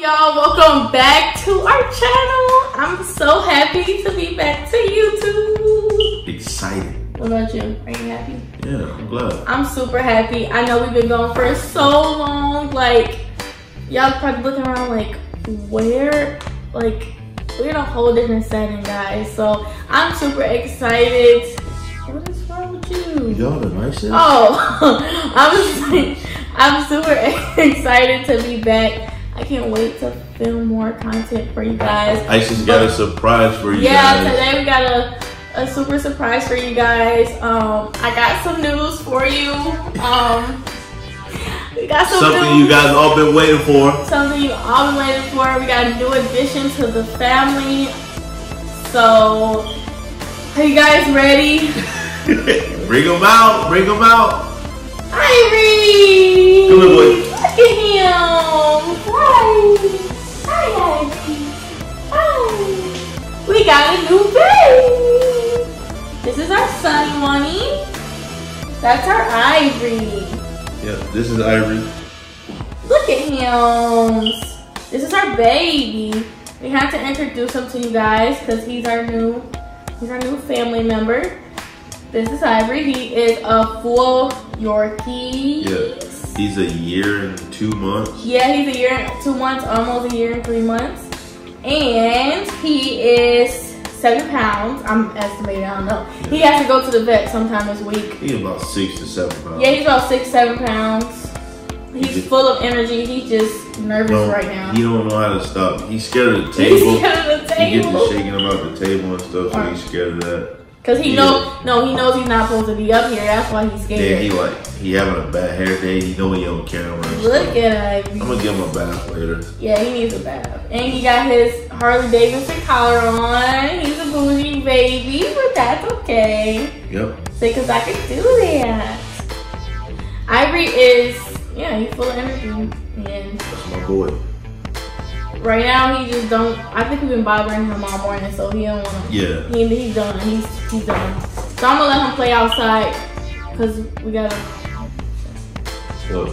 y'all? Welcome back to our channel. I'm so happy to be back to YouTube. Excited. What about you? Are you happy? Yeah, I'm glad. I'm super happy. I know we've been going for so long. Like, y'all probably looking around like, where? Like, we're in a whole different setting, guys. So I'm super excited. What is wrong with you? Y'all the nicest. Oh, I'm super excited to be back. I can't wait to film more content for you guys. Isis got a surprise for you guys. Yeah, today we got a super surprise for you guys. I got some news for you. We got something news. You guys all been waiting for. Something you all been waiting for. We got a new addition to the family. So, are you guys ready? Bring them out. Bring them out. Ivory! Come here, boy. Look at him! Hi, Ivory. Hi. We got a new baby. This is our son, Money. That's our Ivory. Yeah, this is Ivory. Look at him. This is our baby. We have to introduce him to you guys because he's our new family member. This is Ivory. He is a full Yorkie. Yeah, he's a year and 2 months. Yeah, he's a year and 2 months, almost a year and 3 months. And he is 7 pounds. I'm estimating, I don't know. Yeah. He has to go to the vet sometime this week. He's about 6 to 7 pounds. Yeah, he's about 6, 7 pounds. He's full of energy. He's just nervous right now. He don't know how to stop. He's scared of the table. He's scared of the table. He gets to shaking about the table and stuff, so he's scared of that. Cause he knows he's not supposed to be up here. That's why he's scared. Yeah, he having a bad hair day. He know he on camera. Look at Ivy. I'm gonna give him a bath later. Yeah, he needs a bath. And he got his Harley Davidson collar on. He's a bougie baby, but that's okay. Yep. Say, cause I can do that. Ivory is, he's full of energy. And that's my boy. Right now, he just don't. I think we've been bothering him all morning, so he don't want to. Yeah. He's done. He's done. So I'm gonna let him play outside, cause we gotta. What?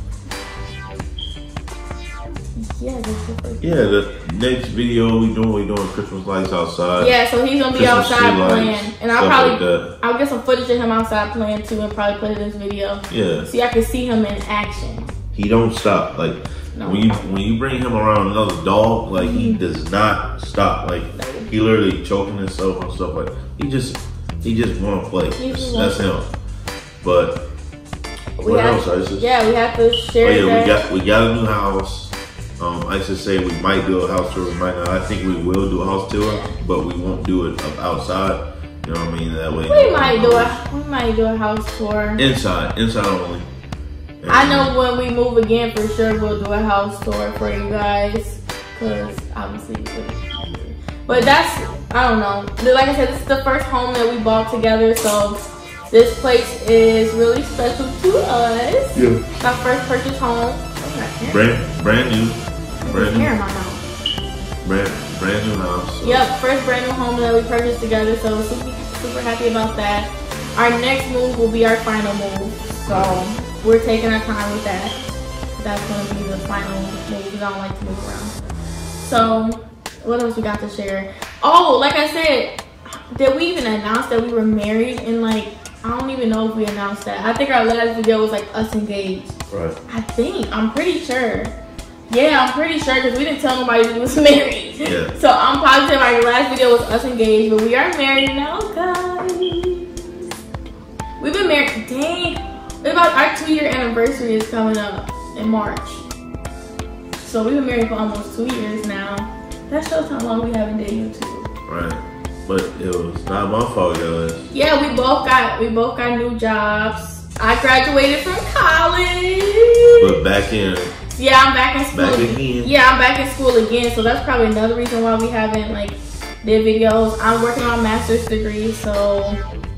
Yeah, this is first. Yeah, the next video we doing Christmas lights outside. Yeah, so he's gonna be Christmas outside playing, and I'll get some footage of him outside playing too, and probably play this video. Yeah. So y'all can see him in action. He don't stop. Like when you bring him around another dog, like he does not stop. Like he literally choking himself and stuff. Like he just want to play. That's him. But what else, Isis? Yeah, we have to share. Oh yeah, we got a new house. Isis say we might do a house tour. We might not. I think we will do a house tour, but we won't do it outside. You know what I mean? That way. We might do a house tour. Inside only. And I know when we move again, for sure we'll do a house tour for you guys, cause obviously. But that's, I don't know. Like I said, this is the first home that we bought together, so this place is really special to us. Yeah. It's our first purchase home. Brand new. Brand new house. So. Yep, first brand new home that we purchased together, so super happy about that. Our next move will be our final move, so we're taking our time with that. That's gonna be the final move because I don't like to move around. So, what else we got to share? Oh, like I said, did we even announce that we were married? And like, I don't even know if we announced that. I think our last video was like us engaged. Right. I'm pretty sure. Yeah, I'm pretty sure because we didn't tell nobody we was married. Yeah. So I'm positive our last video was us engaged, but we are married now, guys. We've been married, dang. About our 2-year anniversary is coming up in March. So we've been married for almost 2 years now. That shows how long we haven't dated too. Right. But it was not my fault, guys. Yeah, we both got new jobs. I graduated from college. But back in. Yeah, I'm back in school. Back again. Yeah, I'm back in school again. So that's probably another reason why we haven't like did videos. I'm working on a master's degree, so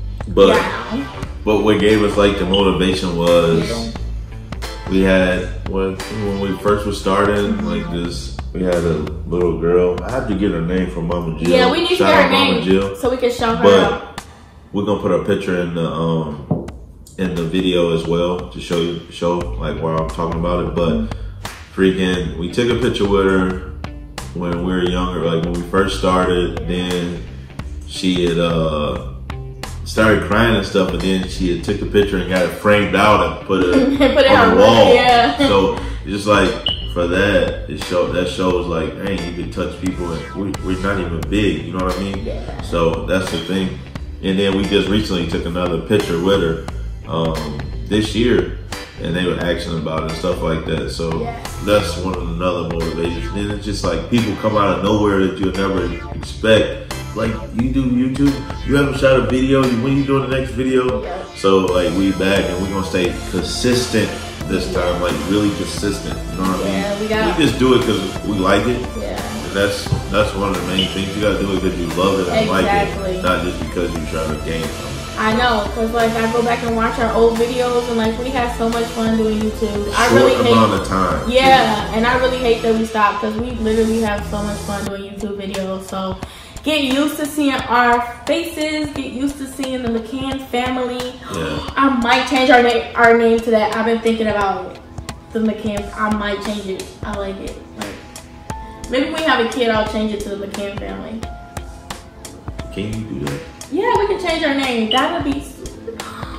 But what gave us like the motivation was we had when we first was starting like this. We had a little girl. I have to get her name from Mama Jill. Yeah, we need to get her name Jill. so we can show her out. But we're gonna put her picture in the video as well to show like while I'm talking about it. But freaking, we took a picture with her when we were younger, like when we first started. Then she had started crying and stuff, but then she had took the picture and got it framed out and put it on the wall. Yeah. So it's just like, for that, that shows like, hey, you can touch people and we're not even big, you know what I mean? Yeah. So that's the thing. And then we just recently took another picture with her this year, and they were asking about it and stuff like that. So that's one of another motivations. Then it's just like people come out of nowhere that you'll never expect. Like, you do YouTube, you haven't shot a video, when you doing the next video? Yeah. So like, we back and we're gonna stay consistent this time, like really consistent, you know what I mean? We just do it because we like it. Yeah. And that's one of the main things. You gotta do it because you love it and like it, not just because you try to gain something. I know, because like I go back and watch our old videos and like we had so much fun doing YouTube. I really hate amount of time. Yeah, and I really hate that we stopped because we literally have so much fun doing YouTube videos. So get used to seeing our faces, get used to seeing the McCann family. Yeah. I might change our name to that. I've been thinking about it. The McCann, I might change it. I like it. Like, maybe when we have a kid, I'll change it to the McCann family. Can you do that? Yeah, we can change our name. That would be super.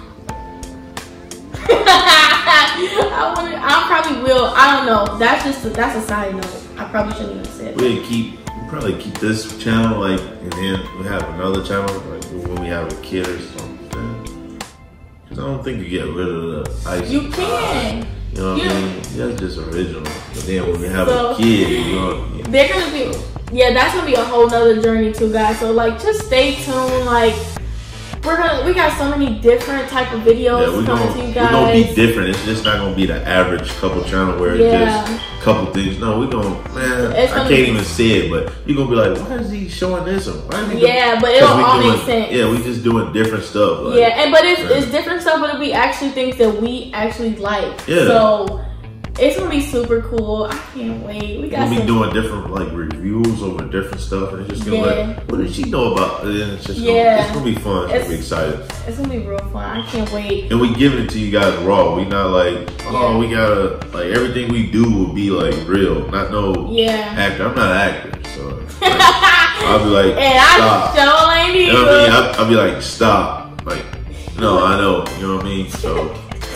I probably will. I don't know. That's a side note. I probably shouldn't even say it. We'll probably keep this channel, like, and then we have another channel, like when we have a kid or something. Because I don't think you get rid of the ice. You can. You know what I mean? That's just original. But then when we have a kid, you know, they're gonna be. Yeah, that's gonna be a whole nother journey too, guys. So like, just stay tuned. Like, we got so many different type of videos coming to you guys. We're gonna be different. It's just not gonna be the average couple channel where it's just couple things. No, we're gonna, man, I can't even say it, but you're gonna be like, why is he showing this? Or why is he but it'll all make sense. Yeah, we just doing different stuff. Like, but it's different stuff, but it'll be actually things that we actually like. Yeah. So it's gonna be super cool. I can't wait. We're gonna be doing different like reviews over different stuff, and it's just gonna be like, what did she know about? And then it's just it's gonna be fun. It's gonna be exciting. It's gonna be real fun. I can't wait. And we give it to you guys raw. We not like, we gotta, like, everything we do will be like real, not no actor. I'm not an actor, so like, I'll be like, and stop. I sure ain't either. You know what I mean? I'll be like, stop. Like, no, I know. You know what I mean? So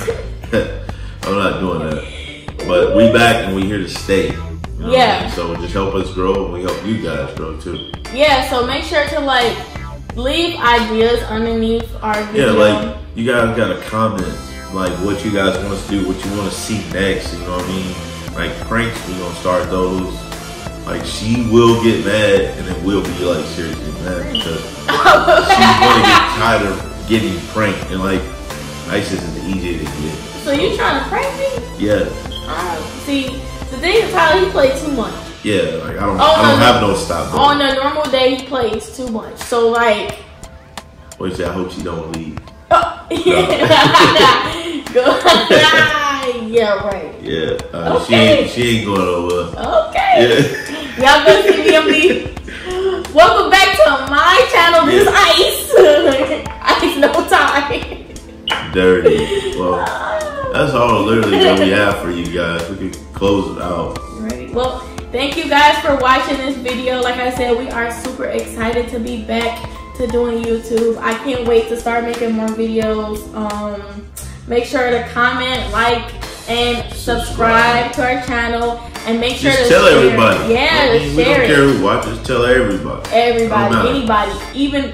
I'm not doing that. But we back and we here to stay. You know what I mean? So just help us grow and we help you guys grow too. Yeah, so make sure to like leave ideas underneath our video. Yeah, like you guys gotta comment like what you guys want us to do, what you want to see next, you know what I mean? Like pranks, we gonna start those. Like she will get mad and then we'll be like seriously mad because she's gonna get tired of getting pranked, and like ISIS is easy to get. So you trying to prank me? Yeah. See, the thing is, Tyler, he played too much. Yeah, like I don't have no stop. On a normal day, he plays too much. So like, what you say? I hope she don't leave. Oh, yeah. Yeah, right. Yeah, she ain't going over. Okay. Yeah. Y'all go see BMB. Welcome back to my channel. This Ice. Ice no time. Dirty. Well, that's all literally that we have for you guys. We can close it out. Right. Well, thank you guys for watching this video. Like I said, we are super excited to be back to doing YouTube. I can't wait to start making more videos. Make sure to comment, like, and subscribe to our channel. And make sure to tell share. Everybody. Yeah, we don't care who watches. Tell everybody. Everybody, anybody, even.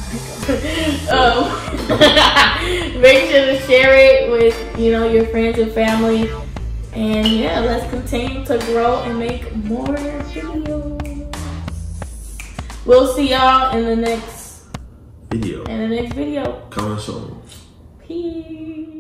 Make sure to share it with your friends and family, and let's continue to grow and make more videos. We'll see y'all in the next video. Coming soon. Peace.